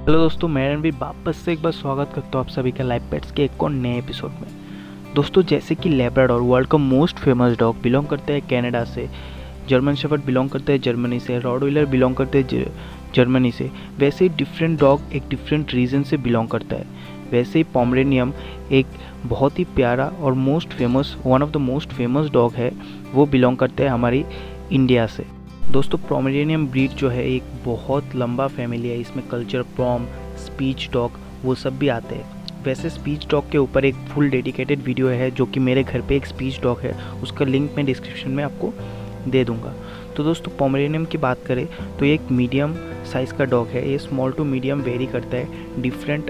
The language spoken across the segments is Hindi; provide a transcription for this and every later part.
हेलो दोस्तों, मैं रणवीर वापस से एक बार स्वागत करता हूँ आप सभी का लाइव पेट्स के एक और नए एपिसोड में। दोस्तों, जैसे कि लैब्राडोर वर्ल्ड का मोस्ट फेमस डॉग बिलोंग करते हैं कनाडा से, जर्मन शेफर्ड बिलोंग करते हैं जर्मनी से, रॉटवीलर बिलोंग करते हैं जर्मनी से, वैसे ही डिफरेंट डॉग एक डिफरेंट रीजन से बिलोंग करता है। वैसे ही पोमेरेनियन एक बहुत ही प्यारा और one of the most famous dog है, वो बिलोंग करते हैं हमारी इंडिया से। दोस्तों, पोमेरेनियन ब्रीड जो है एक बहुत लंबा फैमिली है। इसमें कल्चर, प्रॉम, स्पीच डॉग वो सब भी आते हैं। वैसे स्पीच डॉग के ऊपर एक फुल डेडिकेटेड वीडियो है जो कि मेरे घर पे एक स्पीच डॉग है, उसका लिंक मैं डिस्क्रिप्शन में आपको दे दूंगा। तो दोस्तों, पोमेरेनियन की बात करें तो ये एक मीडियम साइज़ का डॉग है। ये स्मॉल टू मीडियम वेरी करता है डिफरेंट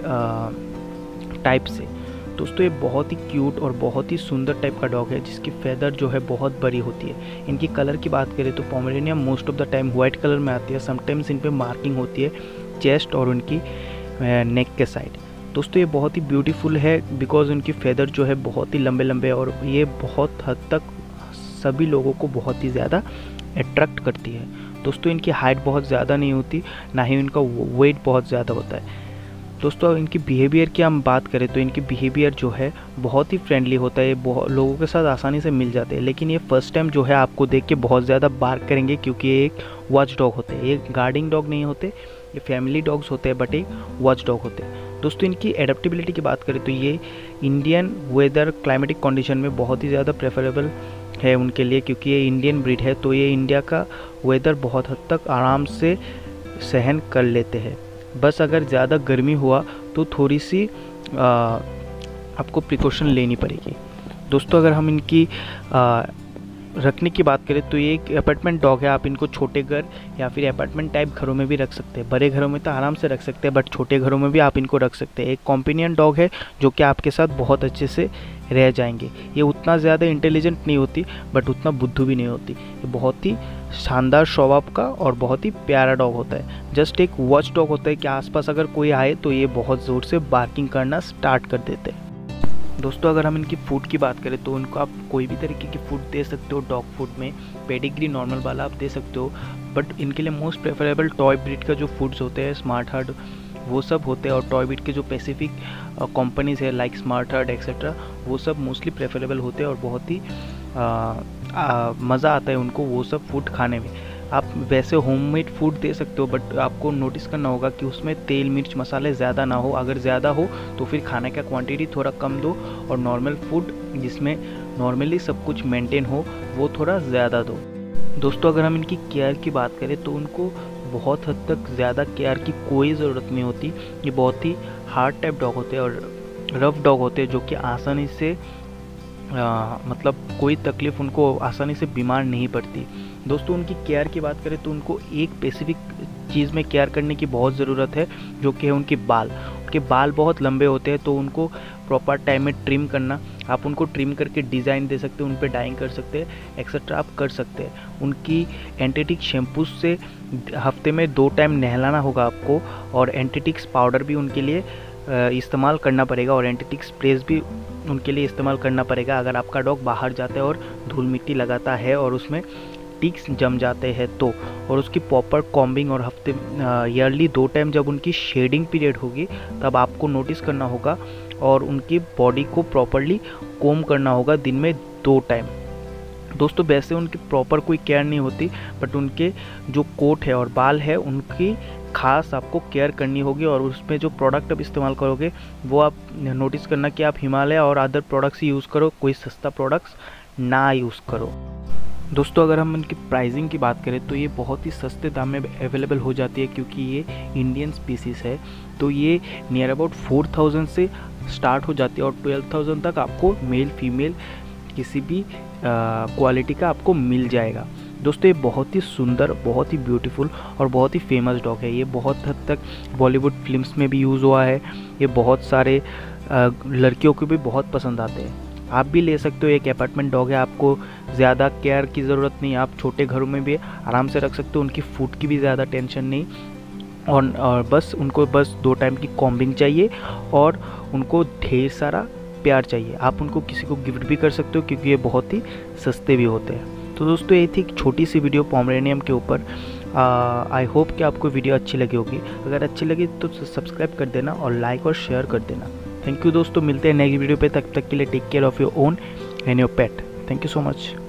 टाइप से। दोस्तों, ये बहुत ही क्यूट और बहुत ही सुंदर टाइप का डॉग है जिसकी फेदर जो है बहुत बड़ी होती है। इनकी कलर की बात करें तो Pomeranian most of the time white colour में आती है। समटाइम्स इन पे मार्किंग होती है चेस्ट और उनकी नेक के साइड। दोस्तों, ये बहुत ही ब्यूटीफुल है बिकॉज उनकी फेदर जो है बहुत ही लंबे लंबे और ये बहुत हद तक सभी लोगों को बहुत ही ज़्यादा अट्रैक्ट करती है। दोस्तों, इनकी हाइट बहुत ज़्यादा नहीं होती, ना ही इनका वेट बहुत ज़्यादा होता है। दोस्तों, इनकी बिहेवियर की हम बात करें तो इनकी बिहेवियर जो है बहुत ही फ्रेंडली होता है। ये बहुत लोगों के साथ आसानी से मिल जाते हैं, लेकिन ये फर्स्ट टाइम जो है आपको देख के बहुत ज़्यादा बार्क करेंगे क्योंकि ये एक वॉच डॉग होते हैं। ये गार्डिंग डॉग नहीं होते, ये फैमिली डॉग्स होते हैं, बट एक वॉच डॉग होते हैं। दोस्तों, इनकी एडेप्टेबिलिटी की बात करें तो ये इंडियन वेदर क्लाइमेटिक कंडीशन में बहुत ही ज़्यादा प्रेफरेबल है उनके लिए, क्योंकि ये इंडियन ब्रीड है तो ये इंडिया का वेदर बहुत हद तक आराम से सहन कर लेते हैं। बस अगर ज़्यादा गर्मी हुआ तो थोड़ी सी आपको प्रिकॉशन लेनी पड़ेगी। दोस्तों, अगर हम इनकी रखने की बात करें तो ये एक अपार्टमेंट डॉग है। आप इनको छोटे घर या फिर अपार्टमेंट टाइप घरों में भी रख सकते हैं। बड़े घरों में तो आराम से रख सकते हैं, बट छोटे घरों में भी आप इनको रख सकते हैं। एक कॉम्पेनियन डॉग है जो कि आपके साथ बहुत अच्छे से रह जाएंगे। ये उतना ज़्यादा इंटेलिजेंट नहीं होती, बट उतना बुद्धू भी नहीं होती। ये बहुत ही शानदार स्वभाव का और बहुत ही प्यारा डॉग होता है। जस्ट एक वॉच डॉग होता है कि आसपास अगर कोई आए तो ये बहुत ज़ोर से बार्किंग करना स्टार्ट कर देते हैं। दोस्तों, अगर हम इनकी फूड की बात करें तो उनको आप कोई भी तरीके की फूड दे सकते हो। डॉग फूड में पेडिग्री नॉर्मल वाला आप दे सकते हो, बट इनके लिए मोस्ट प्रेफरेबल टॉय ब्रीड का जो फूड्स होते हैं, स्मार्ट हार्ट वो सब होते हैं, और टॉय ब्रीड के जो स्पेसिफिक कंपनीज है लाइक स्मार्ट हार्ट एक्सेट्रा वो सब मोस्टली प्रेफरेबल होते हैं और बहुत ही मज़ा आता है उनको वो सब फूड खाने में। आप वैसे होममेड फूड दे सकते हो, बट आपको नोटिस करना होगा कि उसमें तेल मिर्च मसाले ज़्यादा ना हो। अगर ज़्यादा हो तो फिर खाने का क्वांटिटी थोड़ा कम दो, और नॉर्मल फूड जिसमें नॉर्मली सब कुछ मेंटेन हो वो थोड़ा ज़्यादा दो। दोस्तों, अगर हम इनकी केयर की बात करें तो उनको बहुत हद तक ज़्यादा केयर की कोई ज़रूरत नहीं होती। ये बहुत ही हार्ड टाइप डॉग होते हैं और रफ डॉग होते हैं जो कि आसानी से मतलब कोई तकलीफ़ उनको आसानी से बीमार नहीं पड़ती। दोस्तों, उनकी केयर की बात करें तो उनको एक स्पेसिफिक चीज़ में केयर करने की बहुत ज़रूरत है, जो कि है उनके बाल। उनके बाल बहुत लंबे होते हैं तो उनको प्रॉपर टाइम में ट्रिम करना। आप उनको ट्रिम करके डिज़ाइन दे सकते हो, उन पर डाइंग कर सकते हैं, एक्सेट्रा आप कर सकते हैं। उनकी एंटीटिक शैम्पू से हफ्ते में 2 टाइम नहलाना होगा आपको, और एंटीटिक्स पाउडर भी उनके लिए इस्तेमाल करना पड़ेगा, और एंटीटिक स्प्रेज भी उनके लिए इस्तेमाल करना पड़ेगा अगर आपका डॉग बाहर जाता है और धूल मिट्टी लगाता है और उसमें टिक्स जम जाते हैं तो। और उसकी प्रॉपर कॉम्बिंग और हफ्ते ईयरली 2 टाइम जब उनकी शेडिंग पीरियड होगी तब आपको नोटिस करना होगा, और उनकी बॉडी को प्रॉपरली कोम करना होगा दिन में 2 टाइम। दोस्तों, वैसे उनकी प्रॉपर कोई केयर नहीं होती, बट उनके जो कोट है और बाल है उनकी खास आपको केयर करनी होगी, और उसमें जो प्रोडक्ट आप इस्तेमाल करोगे वो आप नोटिस करना कि आप हिमालय और अदर प्रोडक्ट्स यूज़ करो, कोई सस्ता प्रोडक्ट्स ना यूज़ करो। दोस्तों, अगर हम इनकी प्राइसिंग की बात करें तो ये बहुत ही सस्ते दाम में अवेलेबल हो जाती है, क्योंकि ये इंडियन स्पीसीज़ है। तो ये नियर अबाउट 4000 से स्टार्ट हो जाती है, और 12000 तक आपको मेल फीमेल किसी भी क्वालिटी का आपको मिल जाएगा। दोस्तों, ये बहुत ही सुंदर, बहुत ही ब्यूटीफुल और बहुत ही फेमस डॉग है। ये बहुत हद तक बॉलीवुड फिल्म्स में भी यूज़ हुआ है। ये बहुत सारे लड़कियों को भी बहुत पसंद आते हैं। आप भी ले सकते हो। एक अपार्टमेंट डॉग है, आपको ज़्यादा केयर की ज़रूरत नहीं। आप छोटे घरों में भी आराम से रख सकते हो। उनकी फूड की भी ज़्यादा टेंशन नहीं, और बस उनको 2 टाइम की कॉम्बिंग चाहिए, और उनको ढेर सारा प्यार चाहिए। आप उनको किसी को गिफ्ट भी कर सकते हो, क्योंकि ये बहुत ही सस्ते भी होते हैं। तो दोस्तों, ये थी एक छोटी सी वीडियो पोमेरेनियन के ऊपर। आई होप कि आपको वीडियो अच्छी लगी होगी। अगर अच्छी लगी तो सब्सक्राइब कर देना और लाइक और शेयर कर देना। थैंक यू दोस्तों, मिलते हैं नेक्स्ट वीडियो पे। तब तक के लिए take care of your own and your pet. Thank you so much.